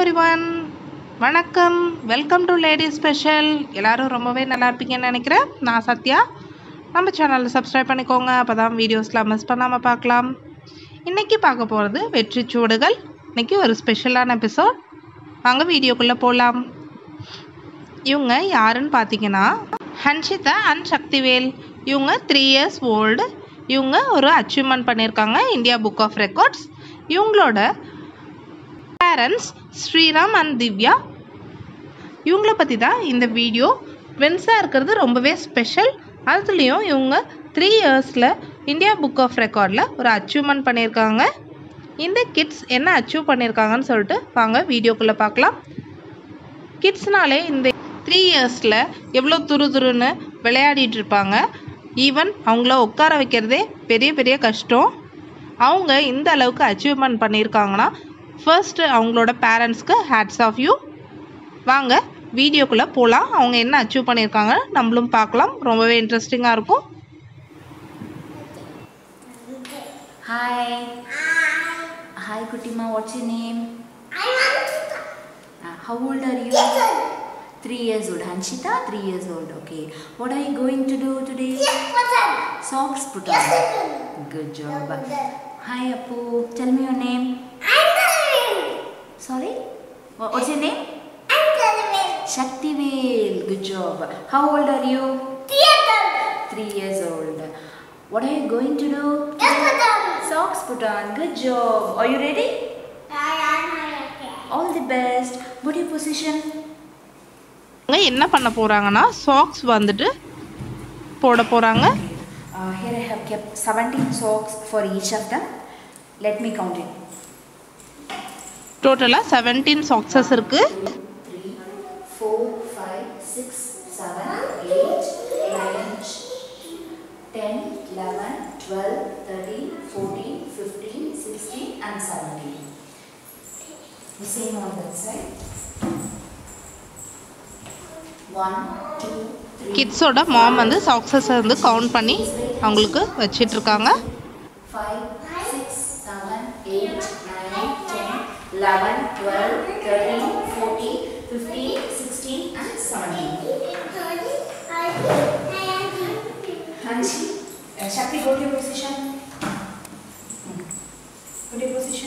everyone. வணக்கம். Welcome to lady special. எல்லாரும் ரொம்பவே நல்லா இருப்பீங்கன்னு நினைக்கிறேன். நான் சத்யா. நம்ம சேனலை சப்ஸ்கிரைப் பண்ணிக்கோங்க. அப்பதான் வீடியோஸ்லாம் மிஸ் பண்ணாமல் பார்க்கலாம். இன்னைக்கு பார்க்க போகிறது வெற்றி சுவடுகள். இன்னைக்கு ஒரு ஸ்பெஷலான எபிசோட். வாங்க வீடியோக்குள்ளே போகலாம். இவங்க யாருன்னு பார்த்தீங்கன்னா ஹன்ஷிதா அண்ட் சக்திவேல். இவங்க 3 years ஓல்டு. இவங்க ஒரு அச்சீவ்மெண்ட் பண்ணியிருக்காங்க இந்தியா புக் ஆஃப் ரெக்கார்ட்ஸ். இவங்களோட பேரண்ட்ஸ் ஸ்ரீராம் அண்ட் திவ்யா. இவங்கள பற்றி தான் இந்த வீடியோ. ட்வின்ஸாக இருக்கிறது ரொம்பவே ஸ்பெஷல். அதுலேயும் இவங்க 3 yearsல இந்தியா புக் ஆஃப் ரெக்கார்டில் ஒரு அச்சீவ்மெண்ட் பண்ணியிருக்காங்க. இந்த கிட்ஸ் என்ன அச்சீவ் பண்ணியிருக்காங்கன்னு சொல்லிட்டு வாங்க வீடியோக்குள்ளே பார்க்கலாம். கிட்ஸ்னாலே இந்த 3 yearsல எவ்வளோ துருதுருன்னு விளையாடிட்டு இருப்பாங்க. ஈவன் அவங்கள உட்கார வைக்கிறதே பெரிய பெரிய கஷ்டம். அவங்க இந்த அளவுக்கு அச்சீவ்மெண்ட் பண்ணியிருக்காங்கன்னா ஃபர்ஸ்ட்டு அவங்களோட பேரண்ட்ஸ்க்கு ஹேட்ஸ் ஆஃப் யூ. வாங்க வீடியோக்குள்ளே போகலாம். அவங்க என்ன அச்சீவ் பண்ணியிருக்காங்க நம்மளும் பார்க்கலாம். ரொம்பவே இன்ட்ரெஸ்டிங்காக இருக்கும். Hi Kutima, what's your name? I'm Hanshita. How old are you? 3 years old. Hanshita, 3 years old. Okay. What are you going to do today? Socks put on. Good job. Hi Appu. Tell me your name. Sorry? What's your name? Shaktivel. Good job. How old are you? 3 years old. What are you going to do? Socks put on. Good job. Are you ready? All the best. What your position? என்ன பண்ண போகிறாங்கன்னா socks வந்துட்டு போட போகிறாங்க. Here I have kept 17 socks for each of them. Let me count it. டோட்டலாக 17 சாக்ஸஸ் இருக்குது. 3, 4, 5, 6, 7, 8, 9, 10, 11, 12, 13, 14, 15, 16 and 17. The same on that side. 1, 2, 3. கிட்ஸோட மாம் வந்து சாக்ஸஸை வந்து கவுண்ட் பண்ணி அவங்களுக்கு வச்சிட்ருக்காங்க. 5, 6, 7, 8, 9, 10, 11, 12, 13, 14, 15, 16 and 17. Hanshi, Shakti, go to your position. Go to your position.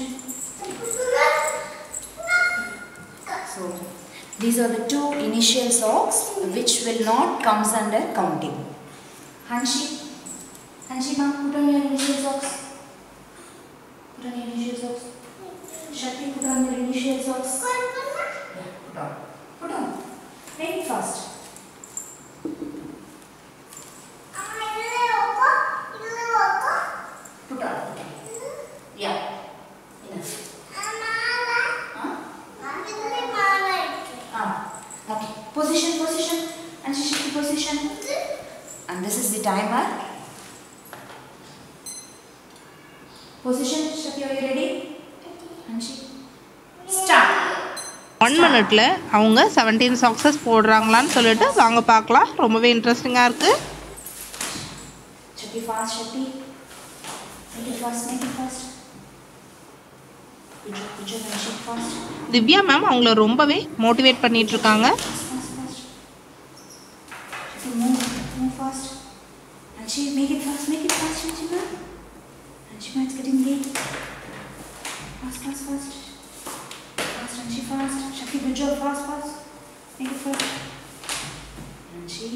So, these are the 2 initial socks which will not comes under counting. Hanshi, ma, put on your initial socks. Put on your initial socks. Shakti, put on your initial socks. Yeah, put on. Put on. Make it fast. Put on. Yeah. Enough. Okay. Position. And Shakti, position. And this is the timer. Position. Shakti, are you ready? Hanshi. Start. 1 minute அவங்க 17 சாக்ஸஸ் போடுறாங்களான்னு சொல்லிட்டு வாங்க பார்க்கலாம். ரொம்பவே இன்ட்ரெஸ்டிங்காக இருக்குது. Shakti, fast, Shakti. Make it fast. Good job, Hanshi, fast. Divya ma'am அவங்கள ரொம்பவே motivate பண்ணிகிட்ருக்காங்க. Fast. Shakti, move fast. Hanshi, make it fast, Hanshi ma. Hanshi ma, it's getting late. Fast. Fast, Hanshi, fast. Shakti, good job, fast. Make it fast. Hanshi,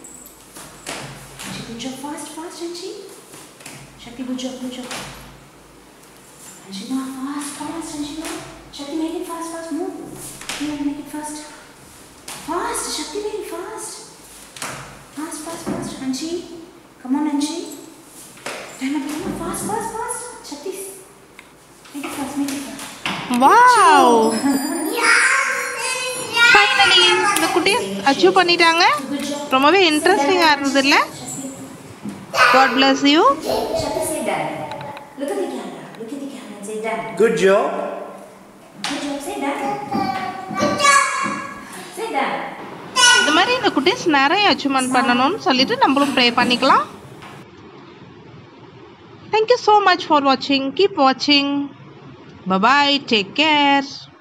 good job, fast, Hanshi. Shakti, good job. Hanshi ma, fast, Hanshi ma. Shakti, make it fast, move. Here, make it fast. Fast, Shakti, make it fast. Fast, Hanshi. Come on, Hanshi. Time up, fast. Shakti, make it fast. Wow, finally இந்த குட்டீஸ் achieve பண்ணிட்டாங்க. ரொம்பவே இன்ட்ரெஸ்டிங்காக இருந்தது இல்லை? God bless you. Shakti, say done. Look at the camera and say done. Good job. Say done. Say done. இந்த மாதிரி இந்த குட்டீஸ் நிறைய அச்சீவ்மெண்ட் பண்ணணும்னு சொல்லிட்டு நம்மளும் ப்ரே பண்ணிக்கலாம். Thank you so much for watching. Keep watching. Bye bye. Take care.